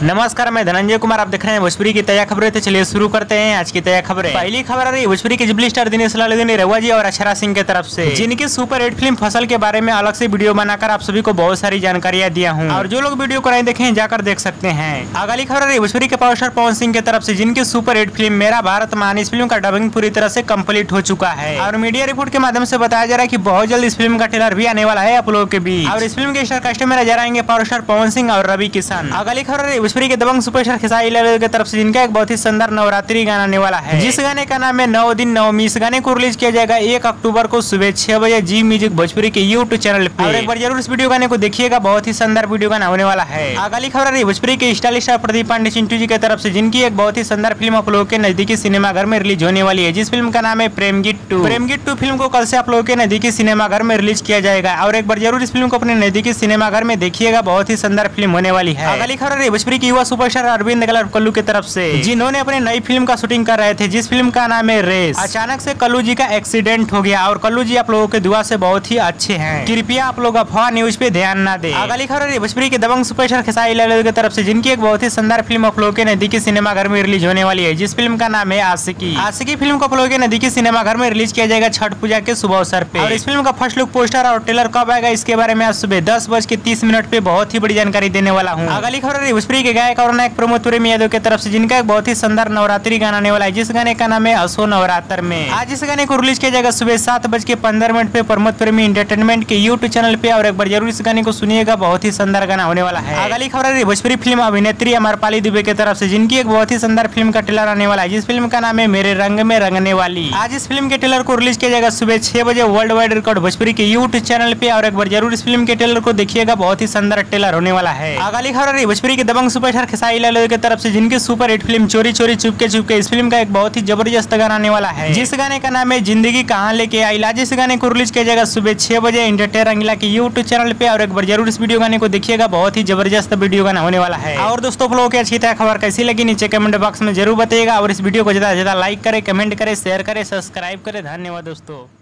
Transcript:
नमस्कार, मैं धनंजय कुमार। आप देख रहे हैं भोजपुरी की ताजा खबरें। तो चलिए शुरू करते हैं आज की ताजा खबरें। पहली खबर आ रही है भोजपुरी के जुबली स्टार दिनेश लालदीन रहुआ जी और अक्षरा सिंह की तरफ से, जिनकी सुपर हिट फिल्म फसल के बारे में अलग से वीडियो बनाकर आप सभी को बहुत सारी जानकारियां दिया हूं, और जो लोग वीडियो को नहीं देखे जाकर देख सकते हैं। अगली खबर आ रही है भोजपुरी के पावर स्टार पवन सिंह की तरफ से, जिनकी सुपर हिट फिल्म मेरा भारत महान, इस फिल्म का डबिंग पूरी तरह से कम्प्लीट हो चुका है और मीडिया रिपोर्ट के माध्यम से बताया जा रहा है कि बहुत जल्द इस फिल्म का ट्रेलर भी आने वाला है आप लोगों के बीच। और इस फिल्म के स्टार कास्ट में नजर आएंगे पावर स्टार पवन सिंह और रवि किशन। अगली खबर भोजपुरी के दबंग सुपरस्टार खेसारी लाल की तरफ से, जिनका एक बहुत ही शानदार नवरात्रि गाना आने वाला है, जिस गाने का नाम है 9 दिन 9 इस गाने को रिलीज किया जाएगा 1 अक्टूबर को सुबह 6 बजे जी म्यूजिक भोजपुरी के यूट्यूब चैनल पे। और एक बार जरूर इस वीडियो गाने को देखिएगा, बहुत ही शानदार वीडियो गाना होने वाला है। अगली खबर रही भोजपुरी के स्टाइलिश स्टार प्रदीप पांडे चिंटू जी की तरफ से, जिनकी एक बहुत ही शानदार फिल्म आप लोगों के नजदीकी सिनेमाघर में रिलीज होने वाली है, जिस फिल्म का नाम है प्रेम गीत 2। प्रेम गीत 2 फिल्म को कल से आप लोगों के नजदीकी सिनेमाघर में रिलीज किया जाएगा, और एक बार जरूर इस फिल्म को अपने नजदीकी सिनेमाघर में देखिएगा, बहुत ही शानदार फिल्म होने वाली है। अगली खबर रही भोजपुरी की युवा सुपरस्टार अरविंद कल्लू की तरफ से, जिन्होंने अपनी नई फिल्म का शूटिंग कर रहे थे, जिस फिल्म का नाम है रेस। अचानक से कल्लू जी का एक्सीडेंट हो गया, और कल्लू जी आप लोगों के दुआ से बहुत ही अच्छे हैं, कृपया आप लोग अफवाह न्यूज पे ध्यान ना दे। अगली खबर भोजपुरी के दबंग सुपरस्टार खेसारी लाल की तरफ से, जिनकी एक बहुत ही शानदार फिल्म आप लोगों के नजदीकी सिनेमाघर में रिलीज होने वाली है, जिस फिल्म का नाम है आशिकी। आशिकी फिल्म को आप लोगों के नजदीकी सिनेमाघर में रिलीज किया जाएगा छठ पूजा के शुभ अवसर पे। और इस फिल्म का फर्स्ट लुक पोस्टर और ट्रेलर कब आएगा, इसके बारे में आज सुबह 10:30 पे बहुत ही बड़ी जानकारी देने वाला हूँ। अगली खबर भोजपुरी के गायक और नायक प्रमोद प्रेमी यादव की तरफ से, जिनका एक बहुत ही शानदार नवरात्रि गाना आने वाला है, जिस गाने का नाम है असो नवरात्र में। आज इस गाने को रिलीज किया जाएगा सुबह 7:15 पे प्रमोद प्रेमी एंटरटेनमेंट के यूट्यूब चैनल पे, और एक बार जरूर इस गाने को सुनिएगा, बहुत ही शानदार गाना होने वाला है। अगली खबर है भोजपुरी फिल्म अभिनेत्री अमरपाली दुबे की तरफ से, जिनकी एक बहुत ही शानदार फिल्म का ट्रेलर आने वाला है, जिस फिल्म का नाम है मेरे रंग में रंगने वाली। आज इस फिल्म के ट्रेलर को रिलीज किया जाएगा सुबह 6 बजे वर्ल्ड वाइड रिकॉर्ड भोजपुरी के यूट्यूब चैनल पे, और एक बार जरूर इस फिल्म के ट्रेलर को देखिएगा, बहुत ही शानदार ट्रेलर होने वाला है। अगली खबर है भोजपुरी के दबंग सुपरस्टार खेसारी लाल की तरफ से, जिनकी सुपर हिट फिल्म चोरी चोरी चुपके चुपके, इस फिल्म का एक बहुत ही जबरदस्त गाना आने वाला है, जिस गाने का नाम है जिंदगी कहाँ लेके आई। आज इस गाने को रिलीज किया जाएगा सुबह 6 बजे एंटरटेन रंगीला के यूट्यूब चैनल पे, और एक बार जरूर इस वीडियो गाने को देखिएगा, बहुत ही जबरदस्त वीडियो गाना होने वाला है। और दोस्तों, आप लोगों की अच्छी तरह खबर कैसी लगी नीचे कमेंट बॉक्स में जरूर बताइएगा, और इस वीडियो को ज्यादा से ज्यादा लाइक करें, कमेंट करें, शेयर करें, सब्सक्राइब करें। धन्यवाद दोस्तों।